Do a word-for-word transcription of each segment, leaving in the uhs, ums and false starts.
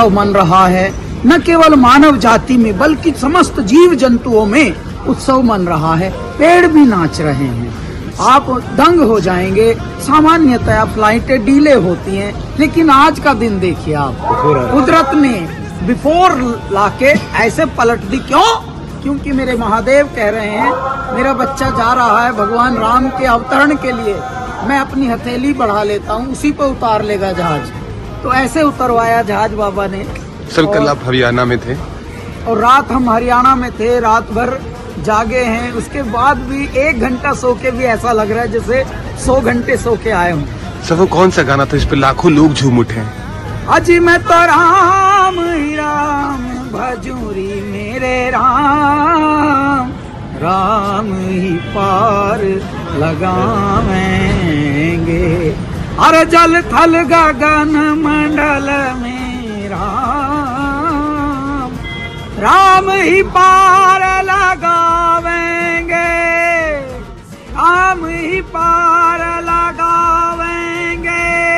उत्सव मन रहा है। न केवल मानव जाति में बल्कि समस्त जीव जंतुओं में उत्सव मन रहा है। पेड़ भी नाच रहे हैं। आप दंग हो जाएंगे। सामान्यतः फ्लाइटें डीले होती हैं, लेकिन आज का दिन देखिए आप, कुदरत ने बिफोर लाके ऐसे पलट दी। क्यों? क्योंकि मेरे महादेव कह रहे हैं मेरा बच्चा जा रहा है भगवान राम के अवतरण के लिए, मैं अपनी हथेली बढ़ा लेता हूँ, उसी पर उतार लेगा जहाज। तो ऐसे उतरवाया जहाज बाबा ने। सर कल आप हरियाणा में थे और रात हम हरियाणा में थे, रात भर जागे हैं। उसके बाद भी एक घंटा सो के भी ऐसा लग रहा है जैसे सौ घंटे सो के आए हूँ। सर वो कौन सा गाना था इस पे लाखों लोग झूम उठे हैं? अजी मैं तो राम ही राम भजूरी मेरे राम, राम ही पार लगावेंगे। अरे जल थल गगन मंडल में राम, राम ही पार लगावेंगे, राम ही पार लगावेंगे।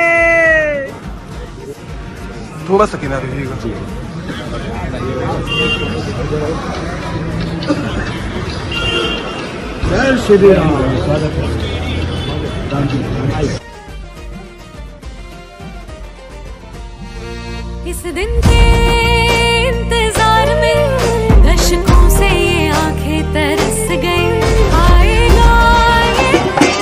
थोड़ा सा किनारे रहिएगा। जय श्री राम। इस दिन के इंतजार में दशकों से ये आंखें तरस गई। आएगा ये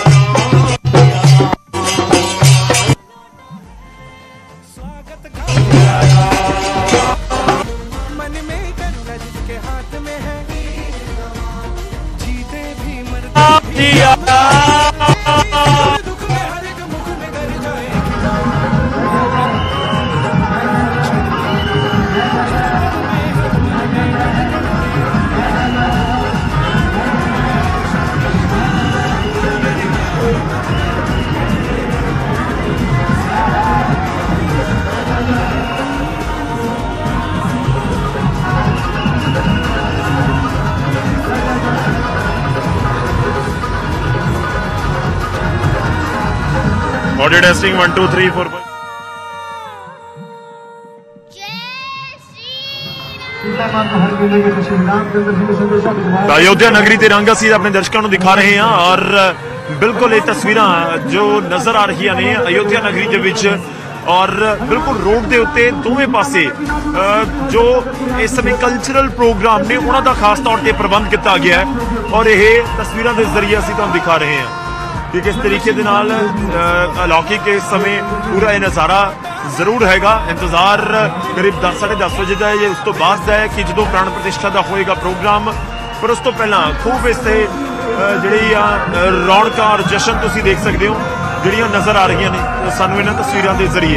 स्वागत मन में करुणा जिसके हाथ में है, जीते भी मरते दुख में हर एक मुख में गर जाएगी। Audio testing one two three four. Ayodhya नगरी ते रंग असीं अपने दर्शकों को दिखा रहे हैं और बिल्कुल ये तस्वीरां जो नजर आ रही ने अयोध्या नगरी दे विच और बिल्कुल रोड के उत्ते दोवें पासे जो इस समय कल्चरल प्रोग्राम ने उन्हां दा खास तौर पर प्रबंध किया गया है और यह तस्वीरों के जरिए असीं तुहानूं दिखा रहे हैं कि किस तरीके दे नाल अलौकिक इस समय पूरा यह नज़ारा जरूर हैगा। इंतजार करीब दस साढ़े दस बजे का है, उस तो बाद का है कि जो प्राण प्रतिष्ठा का होएगा प्रोग्राम, पर उस तो पहला खूब इससे जी रौनक और जश्न तुम देख सकते हो जड़ियाँ नज़र आ रही ने सानू इन्हां तस्वीरों के जरिए।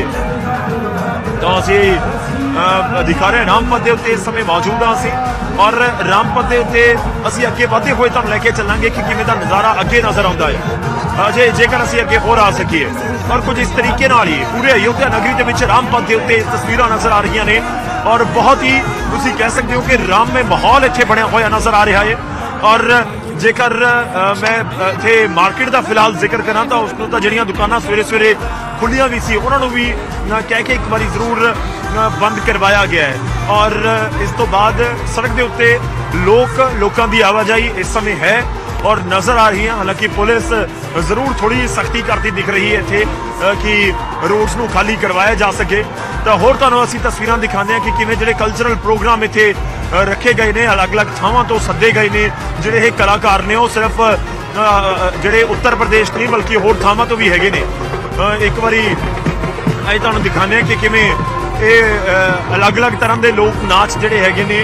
तो असी दिखा रहे रामपथ के उत्ते इस समय मौजूद हाँ असी और रामपथ के उत्ते असी अगे बढ़ते हुए तुहानूं लैके चलांगे कि किवें दा नज़ारा अगे नज़र आता है जे जेकर असी अगे होर आ सकीए। और कुछ इस तरीके नाल ही पूरे अयोध्या नगरी के विच रामपथ के उत्ते तस्वीर नज़र आ रही ने और बहुत ही तुसीं कह सकते हो कि राम में माहौल इत्थे बनिया होया नज़र आ रहा है। और जेकर मैं इत्थे मार्केट का फिलहाल जिक्र करा तो उसको तो जड़ियाँ दुकानां सवेरे सवेरे खुलियां भी सी उन्होंने भी कह के एक बार जरूर बंद करवाया गया है। और इस तो बाद सड़क के उत्ते लोग लोगों की आवाजाही इस समय है और नज़र आ रही है। हालांकि पुलिस जरूर थोड़ी सख्ती करती दिख रही है इत्थे कि रोड्स नूं खाली करवाया जा सके। तो होर तुहानूं असीं तस्वीरां दिखाने हैं कि किवें जिहड़े कल्चरल प्रोग्राम इत्थे रखे गए ने, अलग अलग थावां तो सद्दे गए ने जिहड़े ये कलाकार ने, वो सिर्फ जिहड़े उत्तर प्रदेश नहीं बल्कि होर थावां तो भी हैगे ने। एक बारी अज तुहानूं दिखाने कि किवें ये अलग अलग तरह के लोक नाच जिहड़े हैगे ने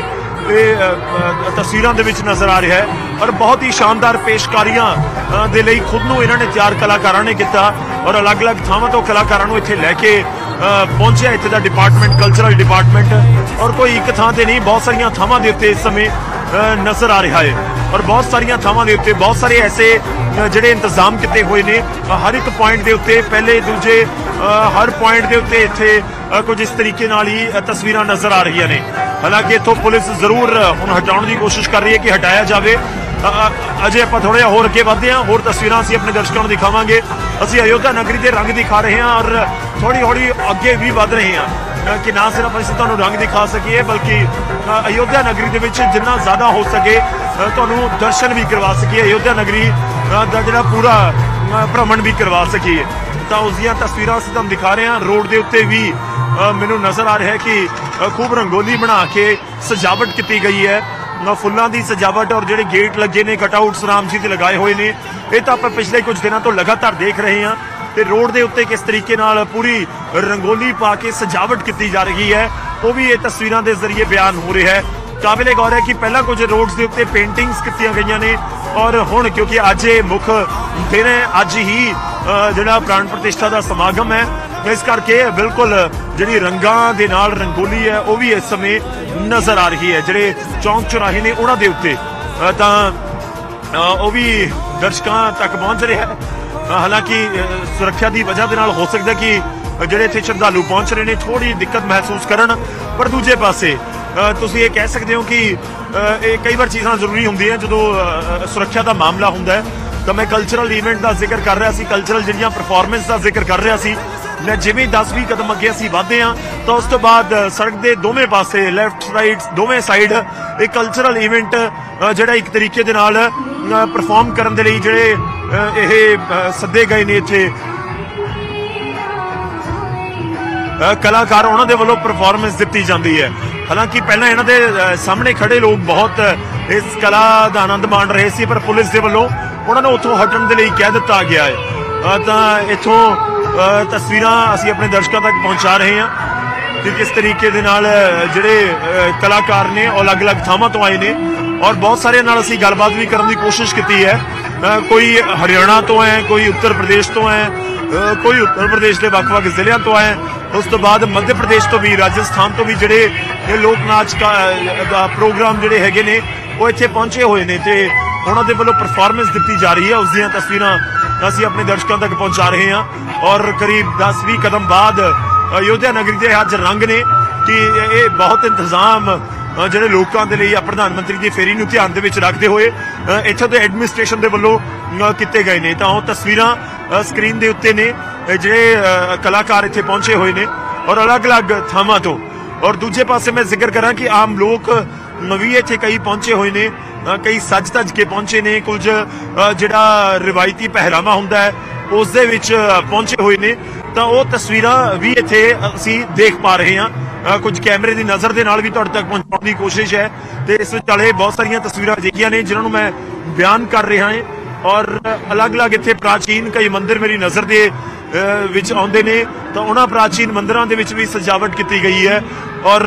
तस्वीरों के नज़र आ रहा है। और बहुत ही शानदार पेशकारियां दे लई खुद नूं इन्हां ने तैयार कलाकारां ने किया और अलग अलग थावां तो कलाकारां नूं इत्थे लैके पहुंचे इत्थे दा डिपार्टमेंट कल्चरल डिपार्टमेंट। और कोई एक थां ते नहीं, बहुत सारिया थावां दे उत्ते इस समय नज़र आ रहा है और बहुत सारिया थावां दे उत्ते बहुत सारे ऐसे जिहड़े इंतजाम किए हुए ने हर एक पॉइंट के उत्ते, पहले दूजे हर पॉइंट के उत्ते इत्थे कुछ इस तरीके नाल ही तस्वीरां नज़र आ रही ने। हालांकि इत्थों पुलिस जरूर हुण हटाउण की कोशिश कर रही है कि हटाया जाए। अजे आप थोड़ा जिहा होर अगे वधदे हां, होर तस्वीरां असीं अपने दर्शकों को दिखावांगे। असीं अयोध्या नगरी के रंग दिखा रहे हैं और थोड़ी थोड़ी अगे भी वध रहे हैं। ਅ, ਕਿ ਨਾ ਸਿਰਫ ਅਸੀਂ ਤੁਹਾਨੂੰ ਰੰਗ ਦਿਖਾ ਸਕੀਏ ਬਲਕਿ ਅ, ਅਯੋਧਿਆ ਨਗਰੀ ਦੇ ਵਿੱਚ ਜਿੰਨਾ ਜ਼ਿਆਦਾ ਹੋ ਸਕੇ ਅ, ਤੁਹਾਨੂੰ ਦਰਸ਼ਨ ਵੀ ਕਰਵਾ ਸਕੀਏ, ਅਯੋਧਿਆ ਨਗਰੀ ਅ, ਦਾ ਜਿਹੜਾ ਪੂਰਾ ਅ, ਭ੍ਰਮਣ ਵੀ ਕਰਵਾ ਸਕੀਏ। ਤਾਂ ਉਸ ਦੀਆਂ ਤਸਵੀਰਾਂ ਅਸੀਂ ਤੁਹਾਨੂੰ ਦਿਖਾ ਰਹੇ ਹਾਂ। ਰੋਡ ਦੇ ਉੱਤੇ ਵੀ ਅ, ਮੈਨੂੰ ਨਜ਼ਰ ਆ ਰਿਹਾ ਹੈ ਕਿ ਅ, ਖੂਬ ਰੰਗੋਲੀ ਬਣਾ ਕੇ ਸਜਾਵਟ ਕੀਤੀ ਗਈ ਹੈ, ਅ, ਫੁੱਲਾਂ ਦੀ ਸਜਾਵਟ, ਔਰ ਜਿਹੜੇ ਗੇਟ ਲੱਗੇ ਨੇ, ਕਟਆਊਟਸ ਰਾਮ ਜੀ ਦੇ ਲਗਾਏ ਹੋਏ ਨੇ। ਇਹ ਤਾਂ ਆਪਾਂ ਪਿਛਲੇ ਕੁਝ ਦਿਨਾਂ ਤੋਂ ਲਗਾਤਾਰ ਦੇਖ ਰਹੇ ਹਾਂ ਤੇ ਰੋਡ ਦੇ ਉੱਤੇ ਕਿਸ ਤਰੀਕੇ ਨਾਲ ਪੂਰੀ ਰੰਗੋਲੀ ਪਾ ਕੇ ਸਜਾਵਟ ਕੀਤੀ ਜਾ ਰਹੀ ਹੈ, ਉਹ ਵੀ ਇਹ ਤਸਵੀਰਾਂ ਦੇ ਜ਼ਰੀਏ ਬਿਆਨ ਹੋ ਰਿਹਾ ਹੈ। ਕਾਬਿਲੇ ਗੌਰ ਹੈ ਕਿ ਪਹਿਲਾਂ ਕੁਝ ਰੋਡਸ ਦੇ ਉੱਤੇ ਪੇਂਟਿੰਗਸ ਕੀਤੀਆਂ ਗਈਆਂ ਨੇ, ਔਰ ਹੁਣ ਕਿਉਂਕਿ ਅੱਜ ਇਹ ਮੁੱਖ ਦਿਨ ਹੈ, ਅੱਜ ਹੀ ਅ, ਜਿਹੜਾ ਪ੍ਰਾਣ ਪ੍ਰਤਿਸ਼ਠਾ ਦਾ ਸਮਾਗਮ ਹੈ, ਇਸ ਕਰਕੇ ਬਿਲਕੁਲ ਜਿਹੜੀ ਰੰਗਾਂ ਦੇ ਨਾਲ ਰੰਗੋਲੀ ਹੈ ਉਹ ਵੀ ਇਸ ਸਮੇਂ ਨਜ਼ਰ ਆ ਰਹੀ ਹੈ। ਜਿਹੜੇ ਚੌਂਕ ਚੁਰਾਹੇ ਨੇ ਉਹਨਾਂ ਦੇ ਉੱਤੇ ਅ, ਤਾਂ ਅ, ਉਹ ਵੀ ਦਰਸ਼ਕਾਂ ਤੱਕ ਪਹੁੰਚ ਰਿਹਾ ਹੈ। ਅ, ਹਾਲਾਂਕਿ ਅ, ਸੁਰੱਖਿਆ ਦੀ ਵਜ੍ਹਾ ਦੇ ਨਾਲ ਹੋ ਸਕਦਾ ਕਿ ਜਿਹੜੇ ਇੱਥੇ ਸ਼ਰਧਾਲੂ ਪਹੁੰਚ ਰਹੇ ਨੇ ਥੋੜੀ ਦਿੱਕਤ ਮਹਿਸੂਸ ਕਰਨ, ਪਰ ਦੂਜੇ ਪਾਸੇ ਅ, ਤੁਸੀਂ ਇਹ ਕਹਿ ਸਕਦੇ ਹੋ ਕਿ ਅ, ਇਹ ਕਈ ਵਾਰ ਚੀਜ਼ਾਂ ਜ਼ਰੂਰੀ ਹੁੰਦੀਆਂ ਜਦੋਂ ਅ, ਸੁਰੱਖਿਆ ਦਾ ਮਾਮਲਾ ਹੁੰਦਾ ਹੈ। ਤਾਂ ਮੈਂ ਕਲਚਰਲ ਇਵੈਂਟ ਦਾ ਜ਼ਿਕਰ ਕਰ ਰਿਹਾ ਸੀ, ਕਲਚਰਲ ਜਿਹੜੀਆਂ ਪਰਫਾਰਮੈਂਸ ਦਾ ਜ਼ਿਕਰ ਕਰ ਰਿਹਾ ਸੀ। ਮੈਂ ਜਿਵੇਂ ਦਸ ਵੀਹ ਕਦਮ ਅੱਗੇ ਅਸੀਂ ਵਧਦੇ ਹਾਂ ਤਾਂ ਉਸ ਤੋਂ ਬਾਅਦ ਸੜਕ ਦੇ ਦੋਵੇਂ ਪਾਸੇ ਲੈਫਟ ਰਾਈਟ ਦੋਵੇਂ ਸਾਈਡ ਇਹ ਕਲਚਰਲ ਇਵੈਂਟ ਜਿਹੜਾ ਇੱਕ ਤਰੀਕੇ ਦੇ ਨਾਲ ਪਰਫਾਰਮ ਕਰਨ ਦੇ ਲਈ ਜਿਹੜੇ ਅ, ਇਹ ਅ, ਸੱਦੇ ਗਏ ਨੇ ਇੱਥੇ ਅ, ਕਲਾਕਾਰ, ਉਹਨਾਂ ਦੇ ਵੱਲੋਂ ਪਰਫਾਰਮੈਂਸ ਦਿੱਤੀ ਜਾਂਦੀ ਹੈ। ਹਾਲਾਂਕਿ ਪਹਿਲਾਂ ਇਹਨਾਂ ਦੇ ਅ, ਸਾਹਮਣੇ ਖੜੇ ਲੋਕ ਬਹੁਤ ਇਸ ਕਲਾ ਦਾ ਆਨੰਦ ਮਾਣ ਰਹੇ ਸੀ, ਪਰ ਪੁਲਿਸ ਦੇ ਵੱਲੋਂ ਉਹਨਾਂ ਨੂੰ ਉੱਥੋਂ ਹਟਣ ਦੇ ਲਈ ਕਹਿ ਦਿੱਤਾ ਗਿਆ ਹੈ। ਅ, ਤਾਂ ਇੱਥੋਂ ਅ, ਤਸਵੀਰਾਂ ਅਸੀਂ ਆਪਣੇ ਦਰਸ਼ਕਾਂ ਤੱਕ ਪਹੁੰਚਾ ਰਹੇ ਹਾਂ ਕਿ ਕਿਸ ਤਰੀਕੇ ਦੇ ਨਾਲ ਜਿਹੜੇ ਅ, ਕਲਾਕਾਰ ਨੇ ਉਹ ਅਲੱਗ-ਅਲੱਗ ਥਾਵਾਂ ਤੋਂ ਆਏ ਨੇ, ਔਰ ਬਹੁਤ ਸਾਰਿਆਂ ਨਾਲ ਅਸੀਂ ਗੱਲਬਾਤ ਵੀ ਕਰਨ ਦੀ ਕੋਸ਼ਿਸ਼ ਕੀਤੀ ਹੈ। ਅ, ਕੋਈ ਹਰਿਆਣਾ ਤੋਂ ਹੈ, ਕੋਈ ਉੱਤਰ ਪ੍ਰਦੇਸ਼ ਤੋਂ ਹੈ, ਅ, ਕੋਈ ਉੱਤਰ ਪ੍ਰਦੇਸ਼ ਦੇ ਵੱਖ-ਵੱਖ ਜ਼ਿਲ੍ਹਿਆਂ ਤੋਂ ਹੈ, ਉਸ ਤੋਂ ਬਾਅਦ ਮੱਧ ਪ੍ਰਦੇਸ਼ ਤੋਂ ਵੀ, ਰਾਜਸਥਾਨ ਤੋਂ ਵੀ ਜਿਹੜੇ ਇਹ ਲੋਕ ਨਾਚ ਦਾ ਪ੍ਰੋਗਰਾਮ ਜਿਹੜੇ ਹੈਗੇ ਨੇ ਉਹ ਇੱਥੇ ਪਹੁੰਚੇ ਹੋਏ ਨੇ ਤੇ ਉਹਨਾਂ ਦੇ ਵੱਲੋਂ ਪਰਫਾਰਮੈਂਸ ਦਿੱਤੀ ਜਾ ਰਹੀ ਹੈ। ਉਸ ਦੀਆਂ ਤਸਵੀਰਾਂ ਅਸੀਂ ਆਪਣੇ ਦਰਸ਼ਕਾਂ ਤੱਕ ਪਹੁੰਚਾ ਰਹੇ ਹਾਂ। ਔਰ ਕਰੀਬ ਦਸ ਵੀਹ ਕਦਮ ਬਾਅਦ ਅਯੋਧਿਆ ਨਗਰੀ ਦੇ ਅੱਜ ਰੰਗ ਨੇ ਕਿ ਇਹ ਬਹੁਤ ਇੰਤਜ਼ਾਮ ਅ, ਜਿਹੜੇ ਲੋਕਾਂ ਦੇ ਲਈ ਆ ਪ੍ਰਧਾਨ ਮੰਤਰੀ ਦੀ ਫੇਰੀ ਨੂੰ ਧਿਆਨ ਦੇ ਵਿੱਚ ਰੱਖਦੇ ਹੋਏ ਅ, ਇੱਥੋਂ ਦੇ ਐਡਮਿਨਿਸਟ੍ਰੇਸ਼ਨ ਦੇ ਵੱਲੋਂ ਅ, ਕੀਤੇ ਗਏ ਨੇ। ਤਾਂ ਉਹ ਤਸਵੀਰਾਂ ਅ, ਸਕਰੀਨ ਦੇ ਉੱਤੇ ਨੇ, ਅ, ਜਿਹੜੇ ਅ, ਕਲਾਕਾਰ ਇੱਥੇ ਪਹੁੰਚੇ ਹੋਏ ਨੇ ਔਰ ਅਲੱਗ-ਅਲੱਗ ਥਾਵਾਂ ਤੋਂ। ਔਰ ਦੂਜੇ ਪਾਸੇ ਮੈਂ ਜ਼ਿਕਰ ਕਰਾਂ ਕਿ ਆਮ ਲੋਕ ਵੀ ਇੱਥੇ ਕਈ ਪਹੁੰਚੇ ਹੋਏ ਨੇ, ਅ, ਕਈ ਸੱਜ ਧੱਜ ਕੇ ਪਹੁੰਚੇ ਨੇ, ਕੁਝ ਅ, ਜਿਹੜਾ ਰਿਵਾਇਤੀ ਪਹਿਰਾਵਾ ਹੁੰਦਾ ਹੈ ਉਸ ਦੇ ਵਿੱਚ ਪਹੁੰਚੇ ਹੋਏ ਨੇ। ਤਾਂ ਉਹ ਤਸਵੀਰਾਂ ਵੀ ਇੱਥੇ ਅਸੀਂ ਦੇਖ ਪਾ ਰਹੇ ਹਾਂ। ਅ, ਕੁਝ ਕੈਮਰੇ ਦੀ ਨਜ਼ਰ ਦੇ ਨਾਲ ਵੀ ਤੁਹਾਡੇ ਤੱਕ ਪਹੁੰਚਾਉਣ ਦੀ ਕੋਸ਼ਿਸ਼ ਹੈ ਤੇ ਇਸ ਵਿਚਾਲੇ ਬਹੁਤ ਸਾਰੀਆਂ ਤਸਵੀਰਾਂ ਅਜਿਹੀਆਂ ਨੇ ਜਿਨ੍ਹਾਂ ਨੂੰ ਮੈਂ ਬਿਆਨ ਕਰ ਰਿਹਾ ਹਾਂ। ਔਰ ਅਲੱਗ-ਅਲੱਗ ਇੱਥੇ ਪ੍ਰਾਚੀਨ ਕਈ ਮੰਦਿਰ ਮੇਰੀ ਨਜ਼ਰ ਦੇ ਅ, ਵਿੱਚ ਆਉਂਦੇ ਨੇ, ਤਾਂ ਉਹਨਾਂ ਪ੍ਰਾਚੀਨ ਮੰਦਿਰਾਂ ਦੇ ਵਿੱਚ ਵੀ ਸਜਾਵਟ ਕੀਤੀ ਗਈ ਹੈ। ਔਰ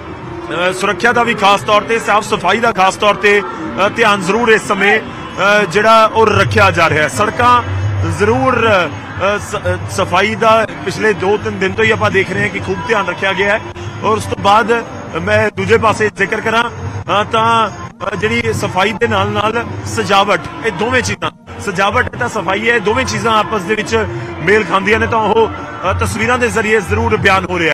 ਅ, ਸੁਰੱਖਿਆ ਦਾ ਵੀ ਖਾਸ ਤੌਰ ਤੇ, ਸਾਫ਼ ਸਫਾਈ ਦਾ ਖਾਸ ਤੌਰ ਤੇ ਅ, ਧਿਆਨ ਜ਼ਰੂਰ ਇਸ ਸਮੇਂ ਅ, ਜਿਹੜਾ ਉਹ ਰੱਖਿਆ ਜਾ ਰਿਹਾ ਹੈ। ਸੜਕਾਂ ਜ਼ਰੂਰ ਅ, ਸ- ਅ, ਸਫਾਈ ਦਾ ਪਿਛਲੇ ਦੋ ਤਿੰਨ ਦਿਨ ਤੋਂ ਹੀ ਆਪਾਂ ਦੇਖ ਰਹੇ ਹਾਂ ਕਿ ਖੂਬ ਧਿਆਨ ਰੱਖਿਆ ਗਿਆ ਹੈ। ਔਰ ਉਸ ਤੋਂ ਬਾਅਦ ਮੈਂ ਦੂਜੇ ਪਾਸੇ ਜ਼ਿਕਰ ਕਰਾਂ ਅ, ਤਾਂ ਅ, ਜਿਹੜੀ ਸਫਾਈ ਦੇ ਨਾਲ ਨਾਲ ਸਜਾਵਟ, ਇਹ ਦੋਵੇਂ ਚੀਜ਼ਾਂ, ਸਜਾਵਟ ਤਾਂ ਸਫਾਈ ਹੈ, ਦੋਵੇਂ ਚੀਜ਼ਾਂ ਆਪਸ ਦੇ ਵਿੱਚ ਮੇਲ ਖਾਂਦੀਆਂ ਨੇ। ਤਾਂ ਉਹ ਅ, ਤਸਵੀਰਾਂ ਦੇ ਜ਼ਰੀਏ ਜ਼ਰੂਰ ਬਿਆਨ ਹੋ ਰਿਹਾ ਹੈ।